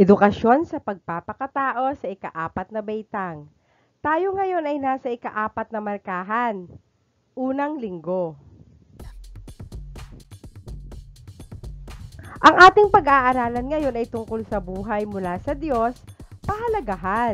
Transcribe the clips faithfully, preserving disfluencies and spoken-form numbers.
Edukasyon sa pagpapakatao sa ikaapat na baitang. Tayo ngayon ay nasa ikaapat na markahan, unang linggo. Ang ating pag-aaralan ngayon ay tungkol sa buhay mula sa Diyos, pahalagahan.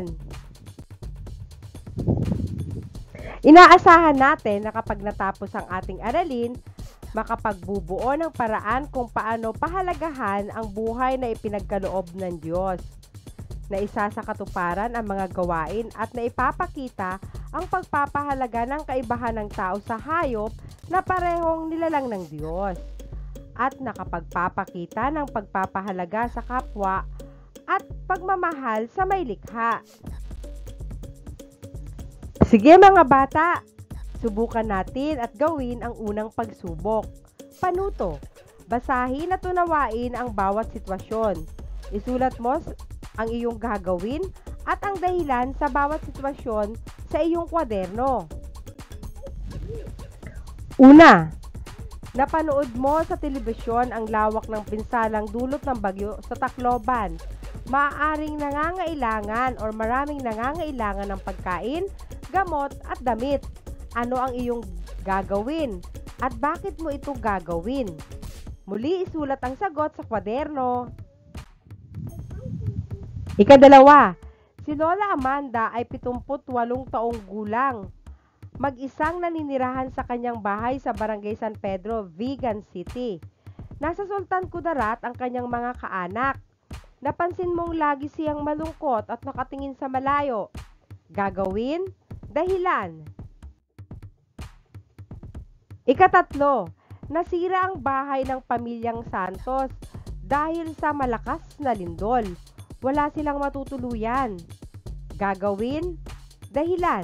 Inaasahan natin na kapag natapos ang ating aralin, makapagbubuo ng paraan kung paano pahalagahan ang buhay na ipinagkaloob ng Diyos, na isa sa katuparan ang mga gawain at na ipapakita ang pagpapahalaga ng kaibahan ng tao sa hayop na parehong nilalang ng Diyos, at nakapagpapakita ng pagpapahalaga sa kapwa at pagmamahal sa may likha. Sige mga bata, subukan natin at gawin ang unang pagsubok. Panuto. Basahin at unawain ang bawat sitwasyon. Isulat mo ang iyong gagawin at ang dahilan sa bawat sitwasyon sa iyong kwaderno. Una, napanood mo sa telebisyon ang lawak ng pinsalang dulot ng bagyo sa Tacloban. Maaaring nangangailangan o maraming nangangailangan ng pagkain, gamot at damit. Ano ang iyong gagawin at bakit mo ito gagawin? Muli isulat ang sagot sa kwaderno. Ikadalawa, si Lola Amanda ay pitungput walong taong gulang. Mag-isang naninirahan sa kanyang bahay sa Barangay San Pedro, Vigan City. Nasa Sultan Kudarat ang kanyang mga kaanak. Napansin mong lagi siyang malungkot at nakatingin sa malayo. Gagawin? Dahilan. Ikatatlo, nasira ang bahay ng pamilyang Santos dahil sa malakas na lindol. Wala silang matutuluyan. Gagawin? Dahilan.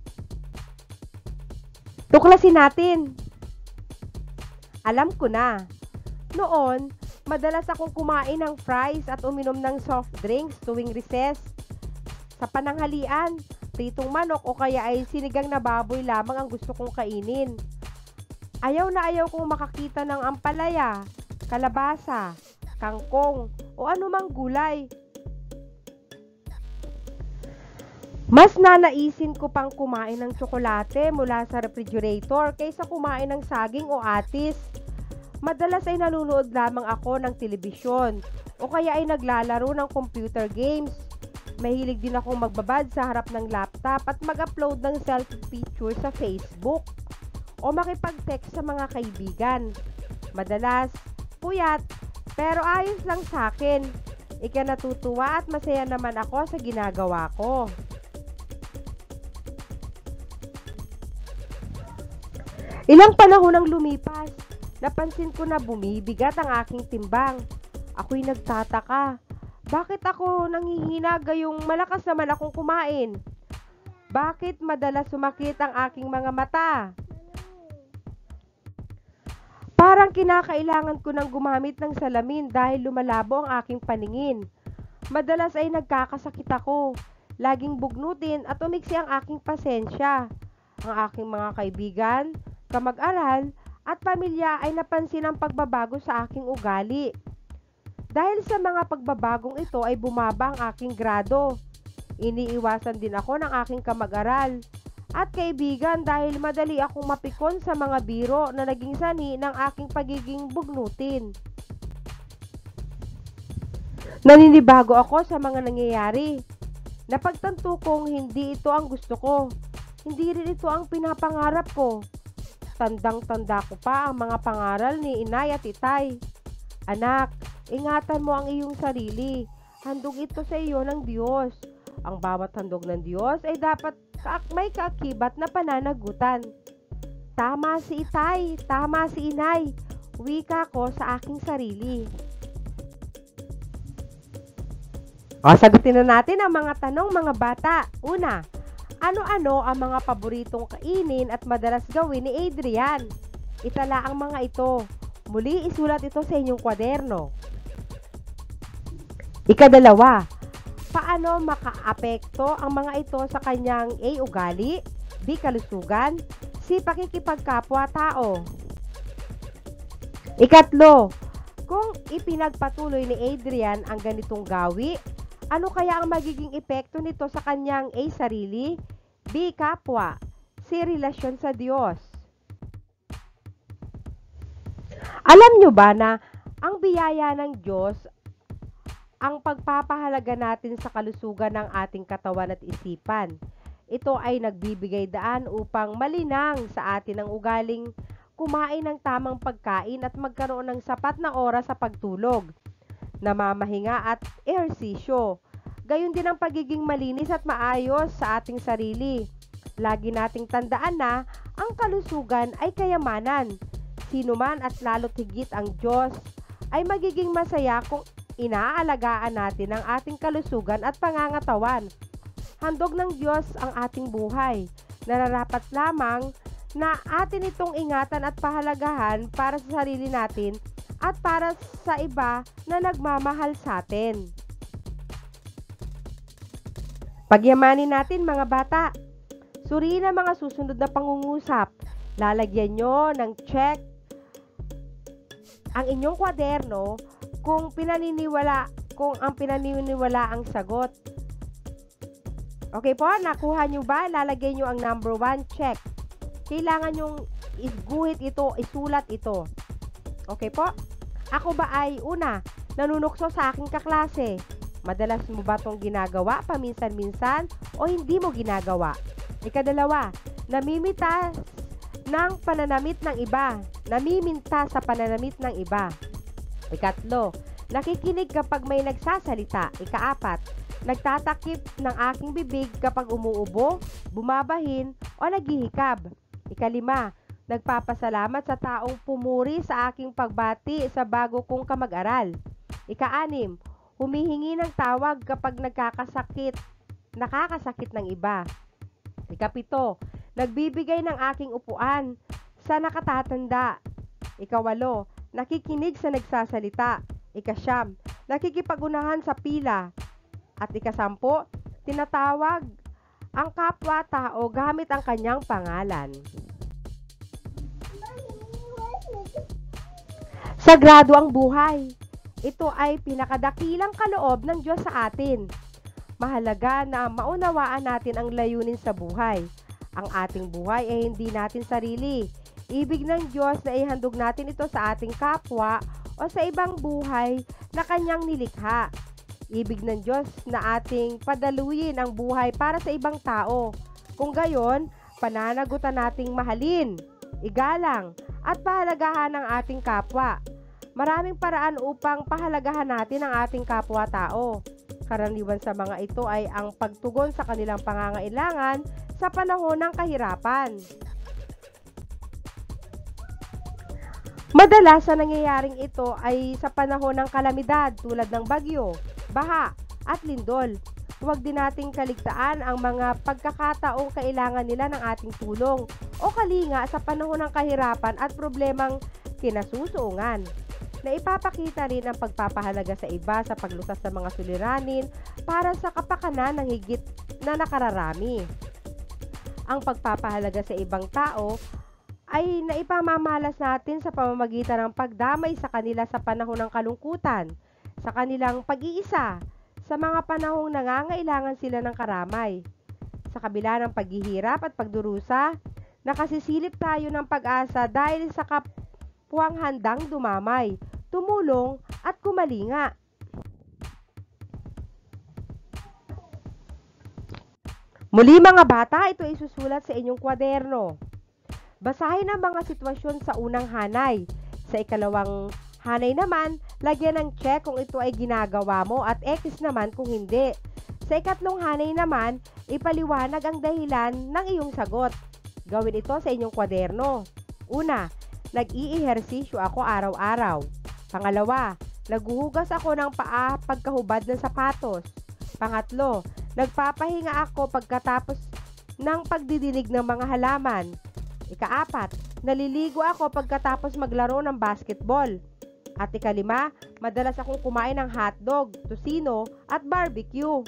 Tuklasin natin. Alam ko na. Noon, madalas akong kumain ng fries at uminom ng soft drinks tuwing recess. Sa pananghalian, pritong manok o kaya ay sinigang na baboy lamang ang gusto kong kainin. Ayaw na ayaw kong makakita ng ampalaya, kalabasa, kangkong o anumang gulay. Mas nanaisin ko pang kumain ng tsokolate mula sa refrigerator kaysa kumain ng saging o atis. Madalas ay nanonood lamang ako ng telebisyon o kaya ay naglalaro ng computer games. Mahilig din akong magbabad sa harap ng laptop at mag-upload ng selfie picture sa Facebook o makipag-text sa mga kaibigan. Madalas, puyat, pero ayos lang sa akin. Ika natutuwa at masaya naman ako sa ginagawa ko. Ilang panahon ang lumipas, napansin ko na bumibigat ang aking timbang. Ako'y nagtataka. Bakit ako nanghihina gayong malakas naman akong kumain? Bakit madalas sumakit ang aking mga mata? Parang kinakailangan ko nang gumamit ng salamin dahil lumalabo ang aking paningin. Madalas ay nagkakasakit ako. Laging bugnutin at umiksi ang aking pasensya. Ang aking mga kaibigan, kamag-aral at pamilya ay napansin ang pagbabago sa aking ugali. Dahil sa mga pagbabagong ito ay bumaba ang aking grado. Iniiwasan din ako ng aking kamag-aral at kaibigan dahil madali akong mapikon sa mga biro na naging sanhi ng aking pagiging bugnutin. Naninibago ako sa mga nangyayari. Napagtanto kong hindi ito ang gusto ko. Hindi rin ito ang pinapangarap ko. Tandang-tanda ko pa ang mga pangaral ni Inay at Itay. Anak, ingatan mo ang iyong sarili. Handog ito sa iyo ng Diyos. Ang bawat handog ng Diyos ay dapat may kaakibat na pananagutan. Tama si Itay, tama si Inay. Wika ko sa aking sarili. O, sagutin na natin ang mga tanong mga bata. Una, ano-ano ang mga paboritong kainin at madalas gawin ni Adrian? Itala ang mga ito. Muli, isulat ito sa inyong kwaderno. Ikadalawa, paano makaapekto ang mga ito sa kanyang A. Ugali, B. Kalusugan, C. Pakikipagkapwa-tao? Ikatlo, kung ipinagpatuloy ni Adrian ang ganitong gawi, Ano kaya ang magiging epekto nito sa kanyang A. Sarili, B. Kapwa, C. Relasyon sa Diyos? Alam nyo ba na ang biyaya ng Diyos, ang pagpapahalaga natin sa kalusugan ng ating katawan at isipan? Ito ay nagbibigay daan upang malinang sa atin ang ugaling kumain ng tamang pagkain at magkaroon ng sapat na oras sa pagtulog, namamahinga at ehersisyo. Gayon din ang pagiging malinis at maayos sa ating sarili. Lagi nating tandaan na ang kalusugan ay kayamanan. Sino man at lalo't higit ang Diyos ay magiging masaya kung inaalagaan natin ang ating kalusugan at pangangatawan. Handog ng Diyos ang ating buhay. Nararapat lamang na atin itong ingatan at pahalagahan para sa sarili natin at para sa iba na nagmamahal sa atin. Pagyamanin natin mga bata. Suriin ang mga susunod na pangungusap. Lalagyan nyo ng check ang inyong kwaderno kung pinaniniwala, kung ang pinaniniwala ang sagot. Okay po, nakuha nyo ba? Lalagay nyo ang number one, check. Kailangan nyong iguhit ito, isulat ito. Okay po? Ako ba ay una, nanunukso sa aking kaklase? Madalas mo ba itong ginagawa paminsan-minsan o hindi mo ginagawa? Ikadalawa, namimita ng pananamit ng iba. Namiminta sa pananamit ng iba. Ikatlo, nakikinig kapag may nagsasalita. Ikaapat, nagtatakip ng aking bibig kapag umuubo, bumabahin o naghihikab. Ikalima, nagpapasalamat sa taong pumuri sa aking pagbati sa bago kong kamag-aral. Ikaanim, humihingi ng tawag kapag nagkakasakit, nakakasakit ng iba. Ikapito, nagbibigay ng aking upuan sa nakatatanda. Ikawalo, nakikinig sa nagsasalita. Ikasyam, nakikipag-unahan sa pila. At ikasampo, tinatawag ang kapwa-tao gamit ang kanyang pangalan. Sagrado ang buhay. Ito ay pinakadakilang kaloob ng Diyos sa atin. Mahalaga na maunawaan natin ang layunin sa buhay. Ang ating buhay ay hindi natin sarili. Ibig ng Diyos na ihandog natin ito sa ating kapwa o sa ibang buhay na kanyang nilikha. Ibig ng Diyos na ating padaluyin ang buhay para sa ibang tao. Kung gayon, pananagutan nating mahalin, igalang, at pahalagahan ang ating kapwa. Maraming paraan upang pahalagahan natin ang ating kapwa-tao. Karaniwan sa mga ito ay ang pagtugon sa kanilang pangangailangan sa panahon ng kahirapan. Madalas sa nangyayaring ito ay sa panahon ng kalamidad tulad ng bagyo, baha, at lindol. Huwag din nating kaligtaan ang mga pagkakataong kailangan nila ng ating tulong o kalinga sa panahon ng kahirapan at problemang kinasusuungan. Na ipapakita rin ang pagpapahalaga sa iba sa paglutas sa mga suliranin para sa kapakanan ng higit na nakararami. Ang pagpapahalaga sa ibang tao ay naipamamalas natin sa pamamagitan ng pagdamay sa kanila sa panahon ng kalungkutan, sa kanilang pag-iisa, sa mga panahong nangangailangan sila ng karamay. Sa kabila ng paghihirap at pagdurusa, nakasisilip tayo ng pag-asa dahil sa kapwang handang dumamay, tumulong at kumalinga. Muli mga bata, ito ay susulat sa inyong kwaderno. Basahin ang mga sitwasyon sa unang hanay. Sa ikalawang hanay naman, lagyan ng check kung ito ay ginagawa mo at X naman kung hindi. Sa ikatlong hanay naman, ipaliwanag ang dahilan ng iyong sagot. Gawin ito sa inyong kwaderno. Una, nag-i-ehersisyo ako araw-araw. Pangalawa, naghuhugas ako ng paa pagkahubad ng sapatos. Pangatlo, nagpapahinga ako pagkatapos ng pagdidilig ng mga halaman. Ikaapat, naliligo ako pagkatapos maglaro ng basketball. At ikalima, madalas akong kumain ng hotdog, tocino at barbecue.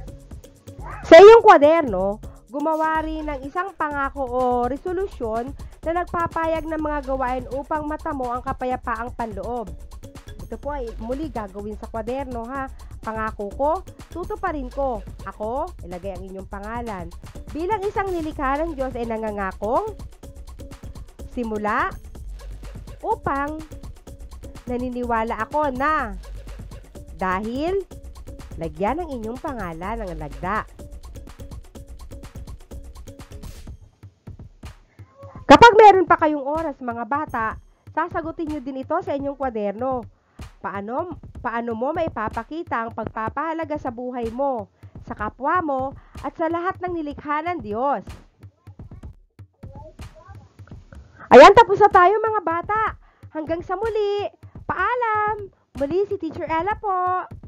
Sa iyong kwaderno, gumawa rin ng isang pangako o resolusyon na nagpapayag ng mga gawain upang matamo ang kapayapaang panloob. Ito po ay muli gagawin sa kwaderno ha. Pangako ko, tutuparin ko. Ako, ilagay ang inyong pangalan. Bilang isang nilikha ng Diyos ay nangangakong simula upang naniniwala ako na dahil lagyan ng inyong pangalan ng lagda. Kapag meron pa kayong oras mga bata, sasagutin nyo din ito sa inyong kwaderno. Paano, paano mo maipapakita ang pagpapahalaga sa buhay mo, sa kapwa mo, at sa lahat ng nilikha ng Diyos? Ayan, tapos na tayo mga bata. Hanggang sa muli. Paalam! Muli si Teacher Ella po.